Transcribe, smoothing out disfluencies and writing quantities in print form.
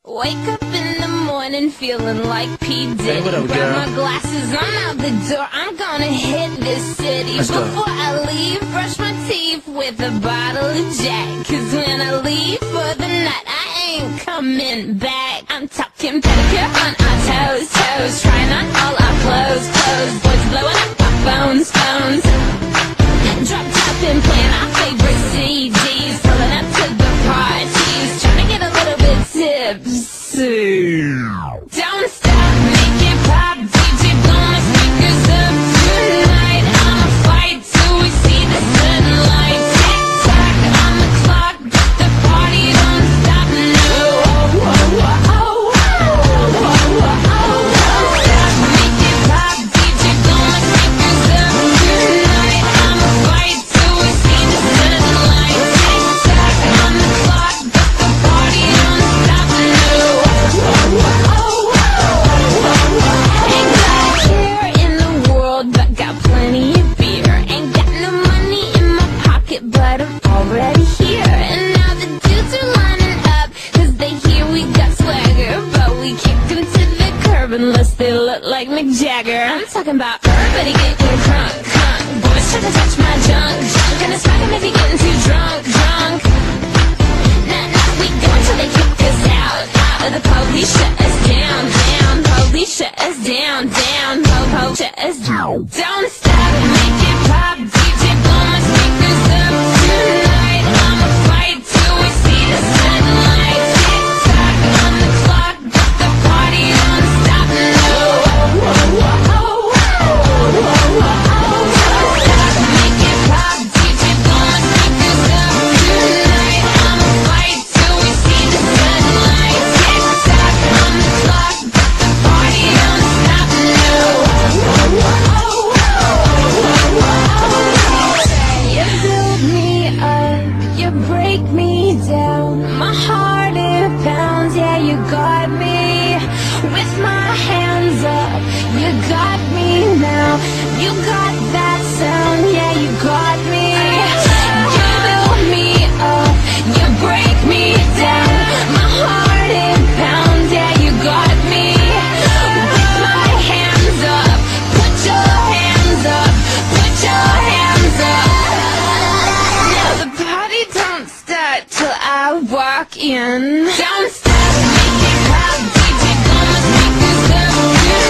Wake up in the morning feeling like P. Diddy. Hey, what up, grab girl? my glasses, I'm out the door. I'm gonna hit this city. Let's go. Before I leave, brush my teeth with a bottle of Jack. Cause when I leave for the night, I ain't coming back. I'm talking pedicure on our toes, toes. Trying on all our clothes, clothes. Boys blowing up our phones, phones. Drop top and playing our favorite CDs. Pulling up to the parties. Trying to get a little bit tipsy. Don't stop, make it pop. DJ blow my speakers up tonight. I'ma fight till we see the sunlight. Tick tock on the clock, but the party don't stop. No. Don't stop, make it pop. DJ blow my speakers up tonight. I'ma fight till we see the sunlight. Tick tock on the clock, but the party don't stop. No. Ain't got a care in the world, but got plenty of beer. Ain't got no money in my pocket, but I'm already here. And now the dudes are lining up, cause they hear we got swagger. But we kick them to the curb unless they look like Mick Jagger. I'm talking about everybody getting drunk, drunk. Boys try to touch my junk, junk. Gonna smack him if he getting too drunk, drunk. Nah, nah, we go until they kick us out, out. Or the police shut us down, down. Police shut us down, down. Po-po shut us down. Don't stop, make it pop. DJ blow my speakers up tonight. I'ma fight till we see the sunlight. Tick tock on the clock, but the party don't stop. No. Don't stop, make it pop. DJ blow my speakers up tonight. I'ma fight till we see the sunlight. Tick tock on the clock, but the party don't stop. No. You build me up, you break me down. My heart it pounds, yeah, you got me. With my hands up, you got me now. You got that sound, yeah, you got me. You build me up, you break me down. My heart it pounds, yeah, you got me. With my hands up, put your hands up, put your hands up. Now the party don't start till I walk in. Don't stop, make it pop, DJ blow my speakers up.